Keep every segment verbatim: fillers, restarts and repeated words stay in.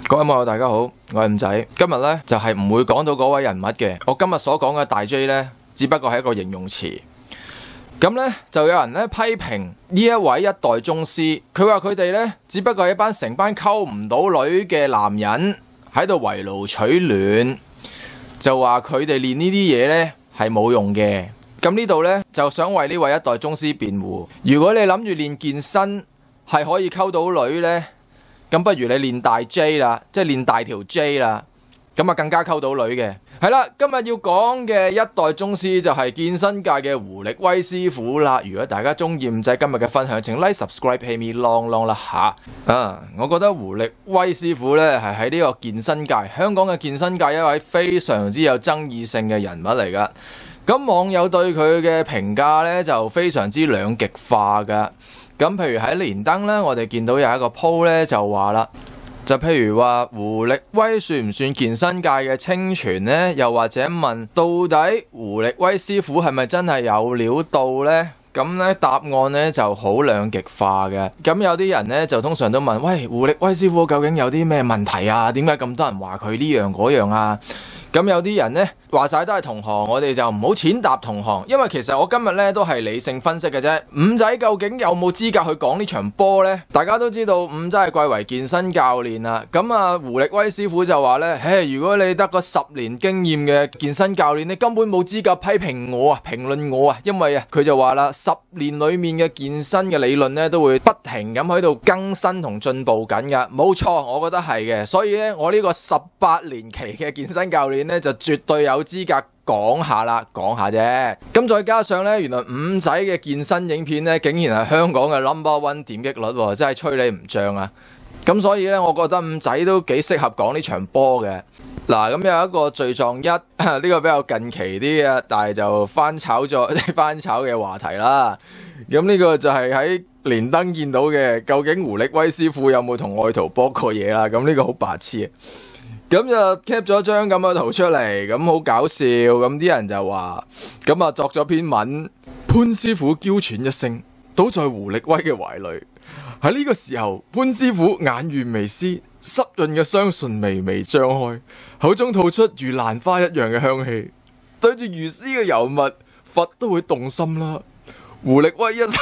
各位網友大家好，我係五仔。今日咧就係唔會講到嗰位人物嘅。我今日所講嘅大 J 咧，只不過係一個形容詞。咁咧就有人咧批評呢一位一代宗師，佢話佢哋咧只不過係一班成班溝唔到女嘅男人喺度圍爐取暖，就話佢哋練呢啲嘢咧係冇用嘅。咁呢度咧就想為呢位一代宗師辯護。如果你諗住練健身係可以溝到女咧，咁不如你練大 J 啦，即係練大條 J 啦，咁啊更加溝到女嘅。係啦，今日要講嘅一代宗師就係健身界嘅胡力威師傅啦。如果大家中意五仔今日嘅分享，請 like subscribe pay me long long 啦吓。啊，我覺得胡力威師傅咧係喺呢個健身界，香港嘅健身界一位非常之有爭議性嘅人物嚟噶。咁網友對佢嘅評價咧就非常之兩極化噶。咁譬如喺連登咧，我哋見到有一個 po 咧就話啦，就譬如話胡力威算唔算健身界嘅清泉呢？又或者問到底胡力威師傅係咪真係有料到呢？咁咧答案咧就好兩極化嘅。咁有啲人咧就通常都問：喂，胡力威師傅究竟有啲咩問題啊？點解咁多人話佢呢樣嗰樣啊？咁有啲人呢，話晒都係同行，我哋就唔好踐踏同行，因為其實我今日呢都係理性分析嘅啫。五仔究竟有冇資格去講呢場波呢？大家都知道五仔係貴為健身教練啦。咁啊，胡力威師傅就話呢：唉，如果你得個十年經驗嘅健身教練，你根本冇資格批評我啊，評論我啊，因為啊，佢就話啦，十年裏面嘅健身嘅理論呢，都會不停咁喺度更新同進步緊噶。冇錯，我覺得係嘅。所以呢，我呢個十八年期嘅健身教練呢，就絕對有資格講下啦，講下啫。咁再加上呢，原來五仔嘅健身影片呢，竟然係香港嘅 number one 點擊率，真係吹你唔脹啊！咁所以呢，我覺得五仔都幾適合講呢場波嘅。嗱，咁有一個罪狀一，呢個比較近期啲嘅，但係就翻炒咗翻炒嘅話題啦。咁呢個就係喺連登見到嘅，究竟胡力威師傅有冇同愛徒搏過嘢啦？咁呢個好白痴啊！咁就 cap 咗張咁嘅圖出嚟，咁好搞笑。咁啲人就話，咁啊作咗篇文，潘師傅嬌喘一聲，倒在胡力威嘅懷裏。喺呢個時候，潘師傅眼願微絲，濕潤嘅雙唇微微張開，口中吐出如蘭花一樣嘅香氣，對住如絲嘅尤物，佛都會動心啦。胡力威一手，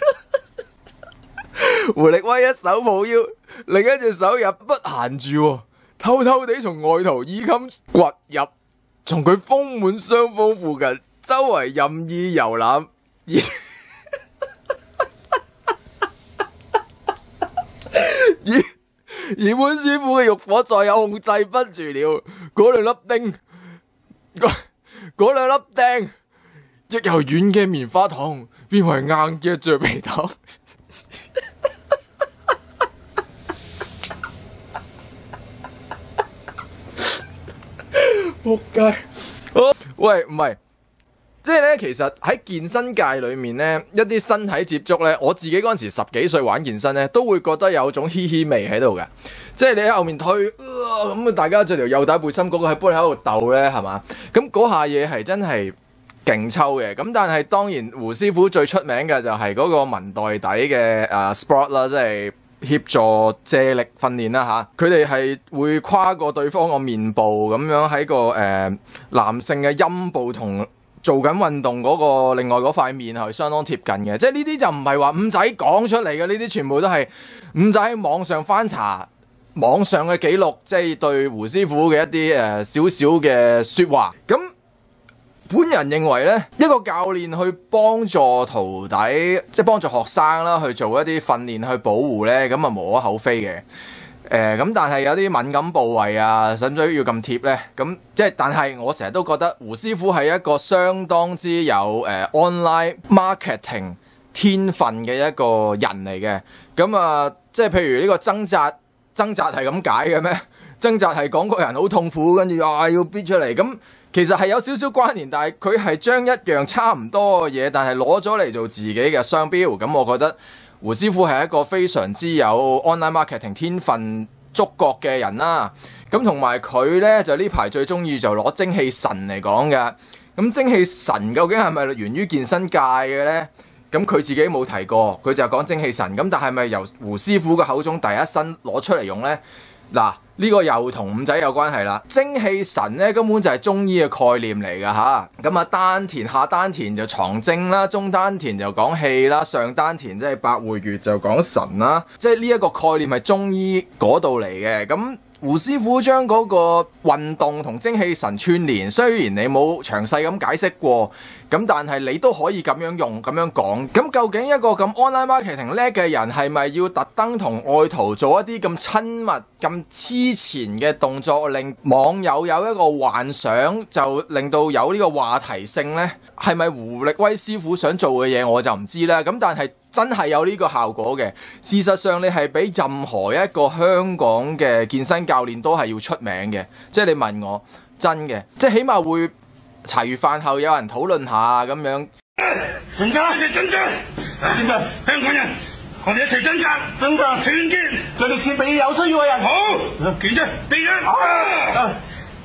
胡力威一手抱腰，另一隻手也不閒住。偷偷地從外頭衣襟掘入，從佢豐滿雙峰附近周圍任意遊覽，而而而潘師傅嘅慾火再也控制不住了，嗰兩粒釘，嗰嗰兩粒釘，亦由軟嘅棉花糖變為硬嘅橡皮糖。仆街！喂，唔係，即係咧，其實喺健身界裏面咧，一啲身體接觸咧，我自己嗰陣時十幾歲玩健身咧，都會覺得有種嘻嘻味喺度嘅。即係你喺後面推，咁、呃、大家着條幼帶背心，嗰個喺玻璃喺度鬥咧，係嘛？咁嗰下嘢係真係勁抽嘅。咁但係當然，胡師傅最出名嘅就係嗰個文袋底嘅誒、uh, sport 啦，即係協助借力訓練啦嚇，佢哋係會跨過對方個面部咁樣喺個誒、呃、男性嘅陰部同做緊運動嗰個另外嗰塊面係相當貼近嘅，即係呢啲就唔係話五仔講出嚟嘅，呢啲全部都係五仔喺網上翻查網上嘅記錄，即係對胡師傅嘅一啲誒少少嘅説話咁。本人認為咧，一個教練去幫助徒弟，即係幫助學生啦，去做一啲訓練去保護咧，咁啊無可厚非嘅。誒、呃，咁但係有啲敏感部位啊，使唔使要咁貼咧？咁即係，但係我成日都覺得胡師傅係一個相當之有誒、呃、online marketing 天分嘅一個人嚟嘅。咁啊，即係譬如呢個掙扎，掙扎係咁解嘅咩？掙扎係講個人好痛苦，跟住啊要逼出嚟咁。其實係有少少關聯，但係佢係將一樣差唔多嘅嘢，但係攞咗嚟做自己嘅商標。咁我覺得胡師傅係一個非常之有 online marketing 天分觸覺嘅人啦。咁同埋佢呢，就呢排最中意就攞精氣神嚟講嘅。咁精氣神究竟係咪源於健身界嘅呢？咁佢自己冇提過，佢就講精氣神。咁但係咪由胡師傅嘅口中第一身攞出嚟用呢？嗱， 呢個又同五仔有關係啦。精氣神咧根本就係中醫嘅概念嚟㗎吓。咁啊，丹田下丹田就藏精啦，中丹田就講氣啦，上丹田即係百會穴就講神啦。即係呢一個概念係中醫嗰度嚟嘅。咁胡師傅將嗰個運動同精氣神串連，雖然你冇詳細咁解釋過，咁但係你都可以咁樣用咁樣講。咁究竟一個咁 online marketing 叻嘅人係咪要特登同愛徒做一啲咁親密、咁黐纏嘅動作，令網友有一個幻想，就令到有呢個話題性呢？係咪胡力威師傅想做嘅嘢我就唔知啦。咁但係真係有呢個效果嘅。事實上你係比任何一個香港嘅健身教練都係要出名嘅。即係你問我真嘅，即係起碼會茶餘飯後有人討論下咁樣。 大家一齊進進，進進，香港人，我哋一齊掙扎，掙扎團結，盡力設備有需要嘅人。好，記住，備人。啊！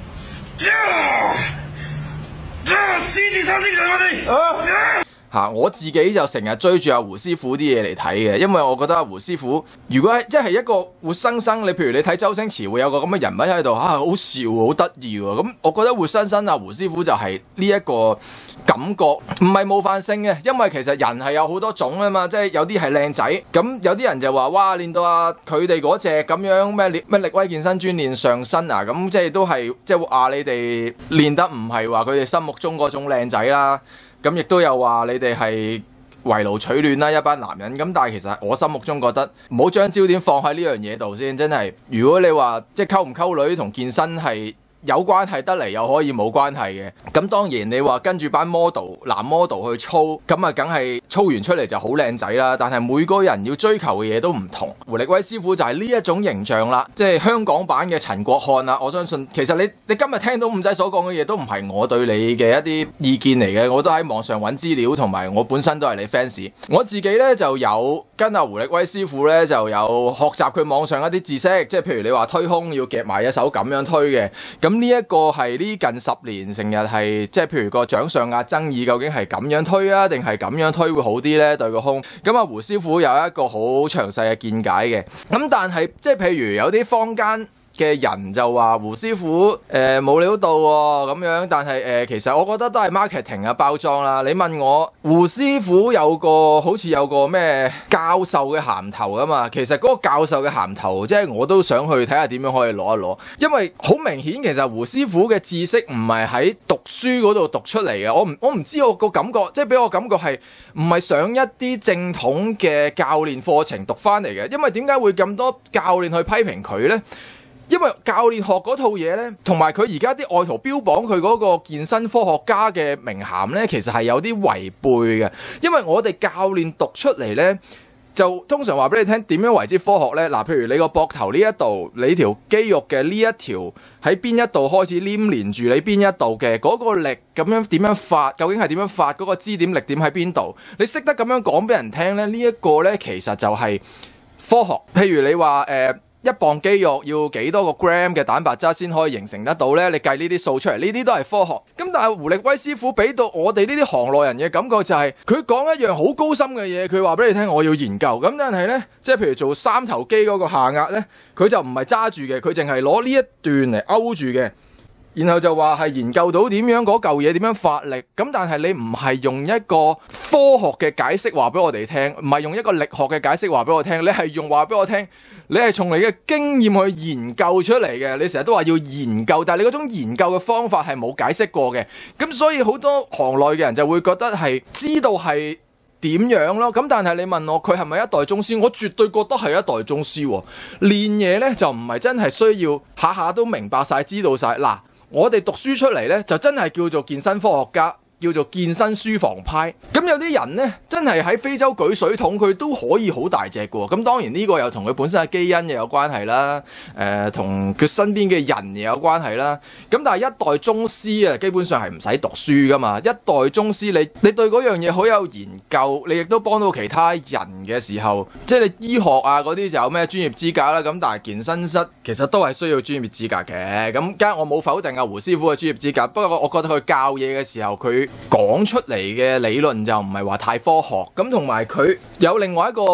呀！獅子山精神，我哋。啊！ 嚇、啊！我自己就成日追住阿胡師傅啲嘢嚟睇嘅，因為我覺得阿胡師傅如果係即係一個活生生，你譬如你睇周星馳會有個咁嘅人物喺度，嚇、啊、好笑喎，好得意喎，咁我覺得活生生阿胡師傅就係呢一個感覺，唔係冒犯性嘅，因為其實人係有好多種啊嘛，即係有啲係靚仔，咁有啲人就話哇練到啊佢哋嗰隻咁樣咩咩力威健身專練上身啊，咁即係都係即係話你哋練得唔係話佢哋心目中嗰種靚仔啦。咁亦都有話你哋係圍爐取暖啦，一班男人。咁但係其實我心目中覺得唔好將焦點放喺呢樣嘢度先，真係。如果你話即係溝唔溝女同健身係有關係得嚟，又可以冇關係嘅。咁當然你話跟住班 model 男 model 去操，咁啊梗係操完出嚟就好靚仔啦。但係每個人要追求嘅嘢都唔同。胡力威師傅就係呢一種形象啦，即係香港版嘅陳國漢啦。我相信其實你你今日聽到五仔所講嘅嘢都唔係我對你嘅一啲意見嚟嘅，我都喺網上揾資料，同埋我本身都係你 fans。我自己呢就有跟阿胡力威師傅呢就有學習佢網上一啲知識，即係譬如你話推胸要夾埋一手咁樣推嘅。咁呢一個係呢近十年成日係即係譬如個掌上壓爭議，究竟係咁樣推啊，定係咁樣推會好啲呢？對個胸。咁啊胡師傅有一個好詳細嘅見解嘅。咁但係即係譬如有啲坊間嘅人就話胡師傅誒冇料到喎咁樣，但係誒、呃、其實我覺得都係 marketing 啊包裝啦。你問我胡師傅有個好似有個咩教授嘅銜頭啊嘛，其實嗰個教授嘅銜頭即係我都想去睇下點樣可以攞一攞，因為好明顯其實胡師傅嘅知識唔係喺讀書嗰度讀出嚟嘅。我唔我唔知我個感覺，即係俾我感覺係唔係上一啲正統嘅教練課程讀翻嚟嘅。因為點解會咁多教練去批評佢呢？因為教練學嗰套嘢呢，同埋佢而家啲愛徒標榜佢嗰個健身科學家嘅名銜呢，其實係有啲違背嘅。因為我哋教練讀出嚟呢，就通常話俾你聽點樣為之科學呢？嗱，譬如你個膊頭呢一度，你條肌肉嘅呢一條喺邊一度開始黏連住你邊一度嘅嗰個力，咁樣點樣發？究竟係點樣發？嗰個支點力點喺邊度？你識得咁樣講俾人聽呢？呢一個呢，其實就係科學。譬如你話誒。呃一磅肌肉要幾多個 gram 嘅蛋白質先可以形成得到呢？你計呢啲數出嚟，呢啲都係科學。咁但係胡力威師傅俾到我哋呢啲行內人嘅感覺就係，佢講一樣好高深嘅嘢，佢話俾你聽我要研究。咁但係呢，即係譬如做三頭肌嗰個下壓呢，佢就唔係揸住嘅，佢淨係攞呢一段嚟勾住嘅。然後就話係研究到點樣嗰嚿嘢點樣發力，咁但係你唔係用一個科學嘅解釋話俾我哋聽，唔係用一個力學嘅解釋話俾我聽，你係用話俾我聽，你係從你嘅經驗去研究出嚟嘅。你成日都話要研究，但係你嗰種研究嘅方法係冇解釋過嘅，咁所以好多行內嘅人就會覺得係知道係點樣咯。咁但係你問我佢係咪一代宗師，我絕對覺得係一代宗師。練嘢呢就唔係真係需要下下都明白晒知道晒嗱。我哋讀書出嚟呢，就真係叫做健身科學家，叫做健身書房派。咁有啲人呢，真係喺非洲舉水桶，佢都可以好大隻嘅。咁當然呢個又同佢本身嘅基因又有關係啦，誒、呃，同佢身邊嘅人又有關係啦。咁但係一代宗師啊，基本上係唔使讀書噶嘛。一代宗師，你你對嗰樣嘢好有研究，你亦都幫到其他人嘅時候，即係你醫學啊嗰啲就有咩專業資格啦。咁但係健身室其實都係需要專業資格嘅。咁梗係我冇否定阿胡師傅嘅專業資格，不過我覺得佢教嘢嘅時候，佢講出嚟嘅理論就唔係話太科學。咁同埋佢有另外一個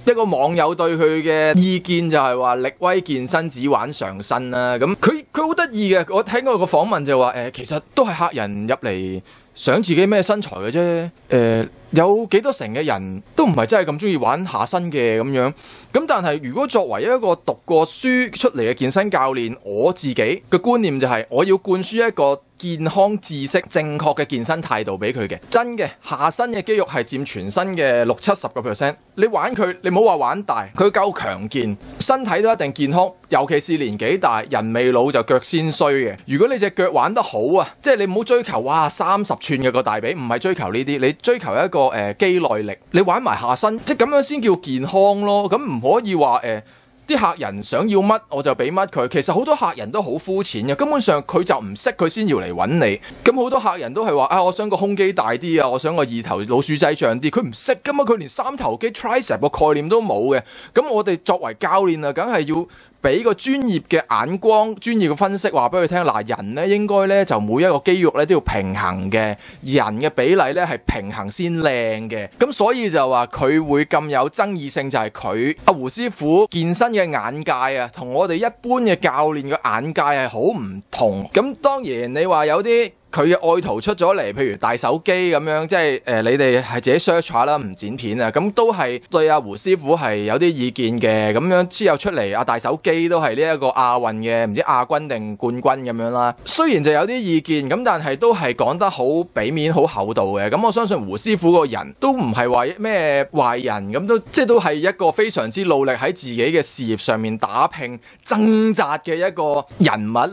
一個網友對佢嘅意見就係話力威健身只玩上身啦。咁佢佢好得意嘅，我聽過個訪問就話誒、呃，其實都係客人入嚟想自己咩身材嘅啫。誒、呃，有幾多成嘅人都唔係真係咁中意玩下身嘅咁樣。咁但係如果作為一個讀過書出嚟嘅健身教練，我自己嘅觀念就係我要灌輸一個健康知識、正確嘅健身態度俾佢嘅。真嘅下身嘅肌肉係佔全身嘅六七十個 percent。你玩佢，你唔好話玩大，佢夠強健，身體都一定健康。尤其是年紀大，人未老就腳先衰嘅。如果你隻腳玩得好啊，即係你唔好追求哇三十寸嘅個大髀，唔係追求呢啲，你追求一個誒、呃、肌耐力。你玩埋下身，即係咁樣先叫健康咯。咁唔可以話誒。呃啲客人想要乜我就俾乜佢，其實好多客人都好膚淺嘅，根本上佢就唔識佢先要嚟揾你。咁好多客人都係話啊，我想個胸肌大啲啊，我想個二頭老鼠仔脹啲，佢唔識噶嘛，佢連三頭肌 tricep 個概念都冇嘅。咁我哋作為教練啊，梗係要俾個專業嘅眼光、專業嘅分析話俾佢聽。嗱，人咧應該咧就每一個肌肉咧都要平衡嘅，人嘅比例咧係平衡先靚嘅。咁所以就話佢會咁有爭議性，就係佢阿胡師傅健身嘅眼界啊，同我哋一般嘅教練嘅眼界係好唔同。咁當然你話有啲佢嘅愛徒出咗嚟，譬如大手肌咁樣，即係誒、呃、你哋係自己 search 下啦，唔剪片啊，咁都係對阿胡師傅係有啲意見嘅。咁樣之後出嚟，阿大手肌都係呢一個亞運嘅唔知亞軍定冠軍咁樣啦。雖然就有啲意見，咁但係都係講得好俾面、好厚道嘅。咁我相信胡師傅個人都唔係話咩壞人，咁都即係都係一個非常之努力喺自己嘅事業上面打拼掙扎嘅一個人物